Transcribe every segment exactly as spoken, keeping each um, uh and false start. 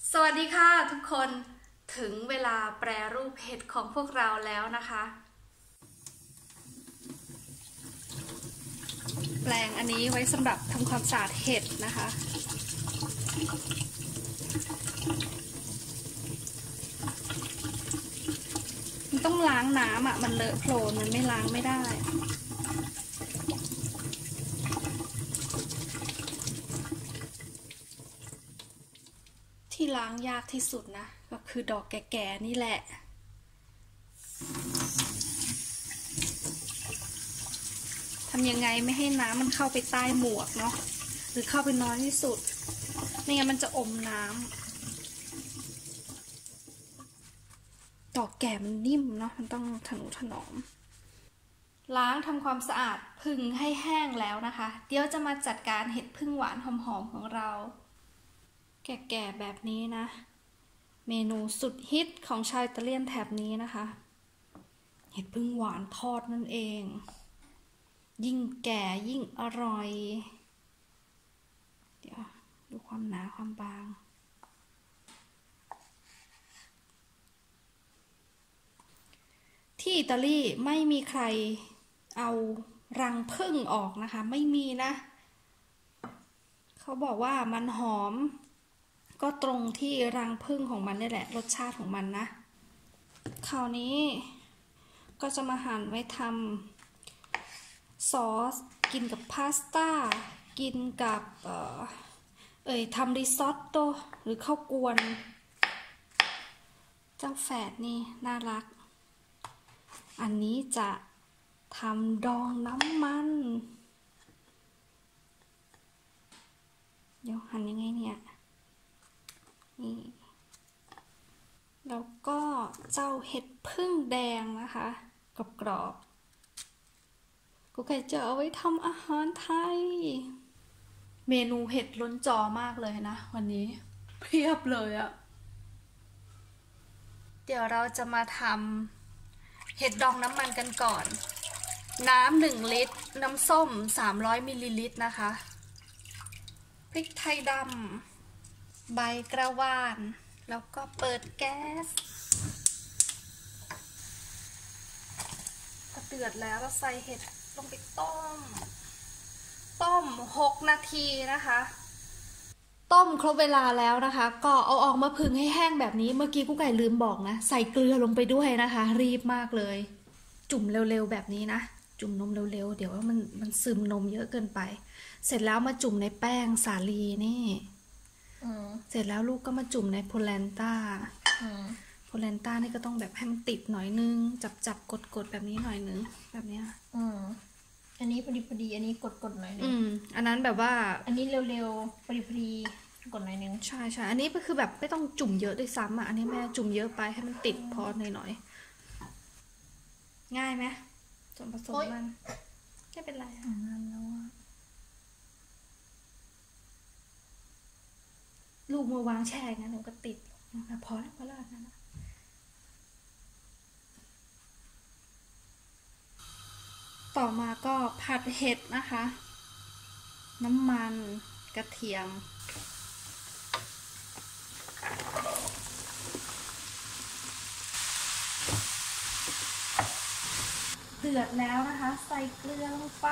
สวัสดีค่ะทุกคนถึงเวลาแปรรูปเห็ดของพวกเราแล้วนะคะแปลงอันนี้ไว้สำหรับทำความสะอาดเห็ดนะคะมันต้องล้างน้ำอ่ะมันเลอะโคลนมันไม่ล้างไม่ได้ที่ล้างยากที่สุดนะก็คือดอกแก่ๆนี่แหละทำยังไงไม่ให้น้ำมันเข้าไปใต้หมวกเนาะหรือเข้าไปน้อยที่สุดไม่งั้นมันจะอมน้ำดอกแก่มันนิ่มเนาะมันต้องถนุถนอมล้างทำความสะอาดผึ่งให้แห้งแล้วนะคะเดี๋ยวจะมาจัดการเห็ดผึ่งหวานหอมๆของเราแก่ๆแบบนี้นะเมนูสุดฮิตของชาวอิตาเลียนแถบนี้นะคะเห็ดผึ่งหวานทอดนั่นเองยิ่งแก่ยิ่งอร่อยเดี๋ยวดูความหนาความบางที่อิตาลีไม่มีใครเอารังผึ้งออกนะคะไม่มีนะเขาบอกว่ามันหอมก็ตรงที่รังผึ้งของมันนี่แหละรสชาติของมันนะคราวนี้ก็จะมาหั่นไว้ทำซอสกินกับพาสต้ากินกับเอ่อเอ่ยทำริซอตโต้หรือข้าวกวนเจ้าแฝดนี่น่ารักอันนี้จะทำดองน้ำมันเดี๋ยวหั่นยังไงเนี่ยนี่แล้วก็เจ้าเห็ดผึ้งแดงนะคะกรอบๆกูเคยจะเอาไว้ทำอาหารไทยเมนูเห็ดล้นจอมากเลยนะวันนี้เพียบเลยอะเดี๋ยวเราจะมาทำเห็ดดองน้ำมันกันก่อนน้ำหนึ่งลิตรน้ำส้มสามร้อยมิลลิลิตรนะคะพริกไทยดำใบกระวานแล้วก็เปิดแก๊สก็เดือดแล้วเราใส่เห็ดลงไปต้มต้มหกนาทีนะคะต้มครบเวลาแล้วนะคะก็เอาออกมาผึ่งให้แห้งแบบนี้เมื่อกี้กุ๊กไก่ลืมบอกนะใส่เกลือลงไปด้วยนะคะรีบมากเลยจุ่มเร็วๆแบบนี้นะจุ่มนมเร็วๆเดี๋ยวว่ามันมันซึมนมเยอะเกินไปเสร็จแล้วมาจุ่มในแป้งสาลีนี่เสร็จแล้วลูกก็มาจุ่มในโพแลนต้าโพแลนต้านี่ก็ต้องแบบให้มันติดหน่อยนึงจับจับกดกดแบบนี้หน่อยนึงแบบนี้อืมอันนี้พอดีพอดีอันนี้กดกดหน่อยนึงอืมอันนั้นแบบว่าอันนี้เร็วๆพอดีพอดีกดหน่อยนึงใช่ใช่อันนี้ก็คือแบบไม่ต้องจุ่มเยอะด้วยซ้ำอ่ะอันนี้แม่จุ่มเยอะไปให้มันติดพอหน่อยหน่อยง่ายไหมส่วนผสมมันไม่เป็นไรอ่ะลูกมือวางแช่งั้นมันก็ติดนะคะพอแล้วพอแล้วนะต่อมาก็ผัดเห็ดนะคะน้ำมันกระเทียมเดือดแล้วนะคะใส่เกลือลงไป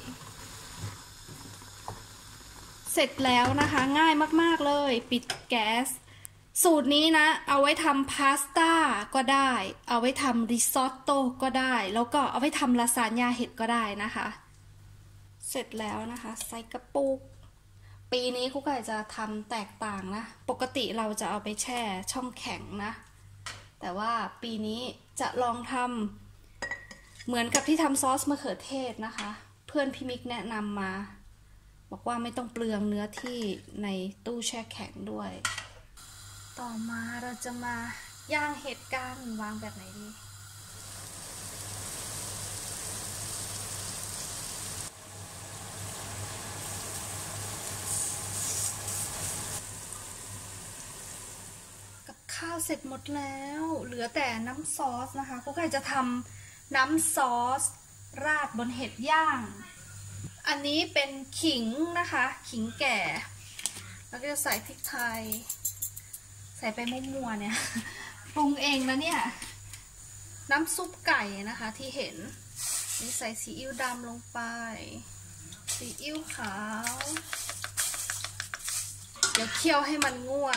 เสร็จแล้วนะคะง่ายมากๆเลยปิดแก๊สสูตรนี้นะเอาไว้ทำพาสต้าก็ได้เอาไว้ทำริซอตโต้ก็ได้แล้วก็เอาไว้ทำลาซานญ่าเห็ดก็ได้นะคะเสร็จแล้วนะคะใส่กระปุกปีนี้กุ๊กไก่จะทำแตกต่างนะปกติเราจะเอาไปแช่ช่องแข็งนะแต่ว่าปีนี้จะลองทำเหมือนกับที่ทำซอสมะเขือเทศนะคะเพื่อนพี่มิกแนะนำมาบอกว่าไม่ต้องเปลืองเนื้อที่ในตู้แช่แข็งด้วยต่อมาเราจะมาย่างเห็ดกันวางแบบไหนดีกับข้าวเสร็จหมดแล้วเหลือแต่น้ำซอสนะคะกุ๊กไก่จะทำน้ำซอสราดบนเห็ดย่างอันนี้เป็นขิงนะคะขิงแก่แล้วก็จะใส่พริกไทยส่ไปมั่วๆเนี่ยปรุงเองนะเนี่ยน้ำซุปไก่นะคะที่เห็นนี่ใส่ซีอิ๊วดำลงไปซีอิ๊วขาวเดี๋ยวเคี่ยวให้มันงวด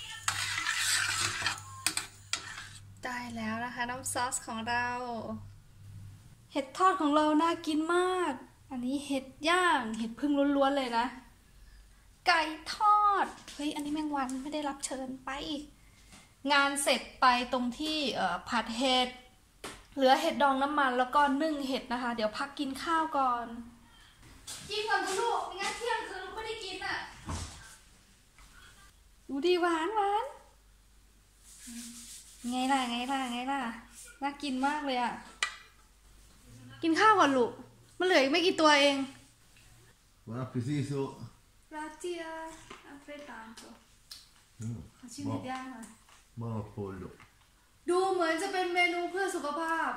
ได้แล้วนะคะน้ำซอสของเราเห็ดทอดของเราน่ากินมากอันนี้เห็ดย่างเห็ดพึ่งล้วนๆเลยนะไก่ทอดเฮ้ยอันนี้แมงวันไม่ได้รับเชิญไปงานเสร็จไปตรงที่เอ่อผัดเห็ดเหลือเห็ดดองน้ำมันแล้วก็นึ่งเห็ดนะคะเดี๋ยวพักกินข้าวก่อนกินก่อนลูกไม่งั้นเที่ยงคืนไม่ได้กินอ่ะดูดีหวานหวานไงล่ะไงล่ะไงล่ะน่ากินมากเลยอ่ะกินข้าวก่อนลูกมันเหลืออีกไม่กี่ตัวเอง Buon appetito. Grazie altrettanto ขอชิม Buon, เห็ดย่างหน่อย buon pollo. ดูเหมือนจะเป็นเมนูเพื่อสุขภาพ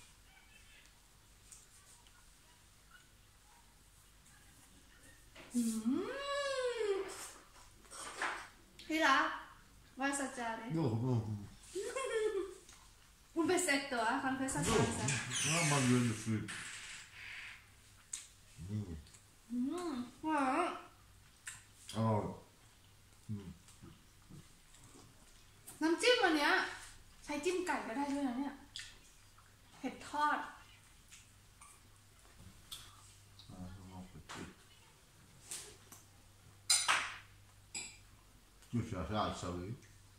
อืมพี่รักvai assaggiare No, no, un pezzetto eh con questa no, salsa no, mangio il fritto. Mm. อืมหวาน Oh. Mm. น้ำจิ้มอันเนี้ยใช้จิ้มไก่ก็ได้ด้วยนะเนี่ยเห็ดทอด Ah, buon appetito. Tu c'è la salsa qui?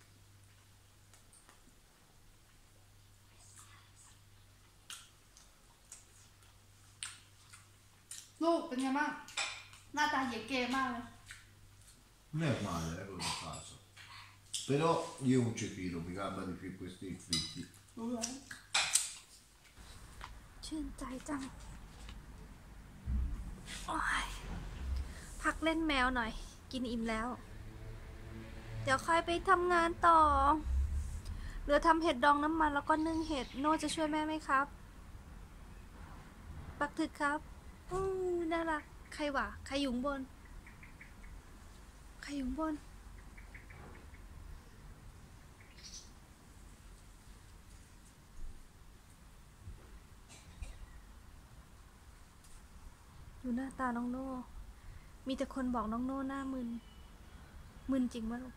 ลูกเป็นไงบ้างหน้าตาเย่เกมากเลย Non è male, eh, con la salsa. Però io non ci tiro, mi gabba di più questi fritti. รู้เลยชื่นใจจังโอ้ยพักเล่นแมวหน่อยกินอิ่มแล้ว เดี๋ยวค่อยไปทำงานต่อเหลือทำเห็ดดองน้ำมันแล้วก็นึ่งเห็ดโน่จะช่วยแม่ไหมครับปักถึกครับอือน่ารักใครวะใครอยู่บนใครอยู่บนดูหน้าตาน้องโน่มีแต่คนบอกน้องโน่หน้ามึนมึนจริงปะลูก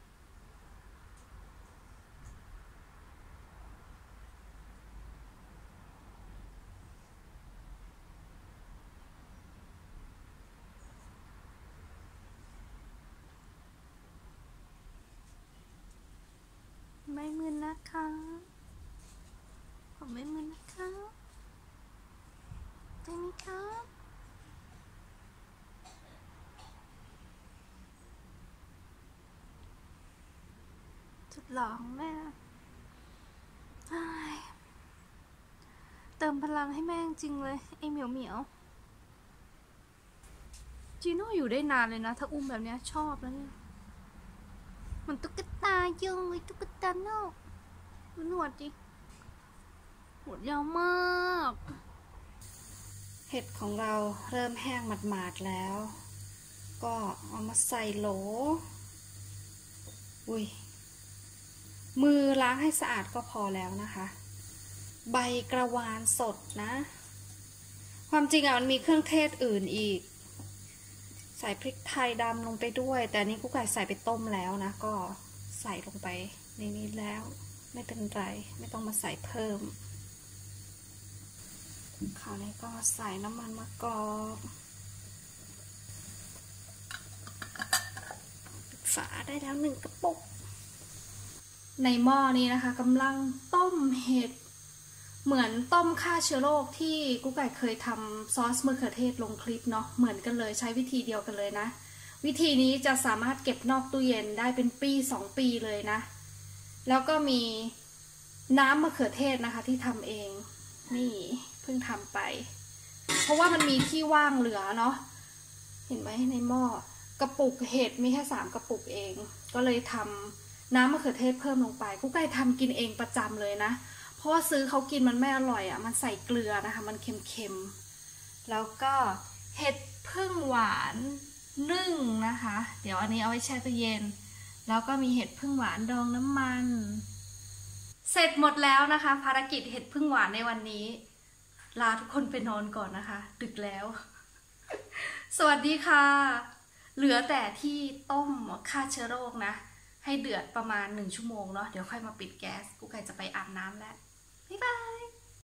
ไม่มึนนะคะผมไม่มึนนะคะใช่ไหมครับสุดหล่อของแม่เติมพลังให้แม่จริงเลยไอ้เหมียวเหมียวจีโน่อยู่ได้นานเลยนะถ้าอุ้มแบบนี้ชอบแล้วเนี่ยมันตุ๊กตาเยอะเลยตุ๊กตาโน่ดูหนวดดิหนวดยาวมากเห็ดของเราเริ่มแห้งหมาดๆแล้วก็เอามาใส่โหลอุ้ยมือล้างให้สะอาดก็พอแล้วนะคะใบกระวานสดนะความจริงอ่ะมันมีเครื่องเทศอื่นอีกใส่พริกไทยดำลงไปด้วยแต่นี้กุ๊กไก่ใส่ไปต้มแล้วนะก็ใส่ลงไปในนี้แล้วไม่เป็นไรไม่ต้องมาใส่เพิ่มคราวนี้ก็ใส่น้ำมันมะกอกปิดฝาได้แล้วหนึ่งกระปุกในหม้อนี้นะคะกำลังต้มเห็ดเหมือนต้มฆ่าเชื้อโรคที่กุ๊กไก่เคยทำซอสมะเขือเทศลงคลิปเนาะเหมือนกันเลยใช้วิธีเดียวกันเลยนะวิธีนี้จะสามารถเก็บนอกตู้เย็นได้เป็นปีสองปีเลยนะแล้วก็มีน้ำมะเขือเทศนะคะที่ทำเองนี่เพิ่งทำไปเพราะว่ามันมีที่ว่างเหลือเนาะเห็นไหมในหม้อกระปุกเห็ดมีแค่สามกระปุกเองก็เลยทำน้ำมะเขือเทศเพิ่มลงไปกุ๊กไก่ทำกินเองประจำเลยนะเพราะว่าซื้อเขากินมันไม่อร่อยอ่ะมันใส่เกลือนะคะมันเค็มๆแล้วก็เห็ดพึ่งหวานนึ่งนะคะเดี๋ยวอันนี้เอาไว้แช่ตู้เย็นแล้วก็มีเห็ดพึ่งหวานดองน้ำมัน เสร็จหมดแล้วนะคะ ภารกิจเห็ดพึ่งหวานในวันนี้ ลาทุกคนไปนอนก่อนนะคะ ดึกแล้ว สวัสดีค่ะ เหลือแต่ที่ต้มฆ่าเชื้อโรคนะ ให้เดือดประมาณหนึ่งชั่วโมงเนาะ เดี๋ยวค่อยมาปิดแก๊ส กูไก่จะไปอาบน้ำแล้ว บ๊ายบาย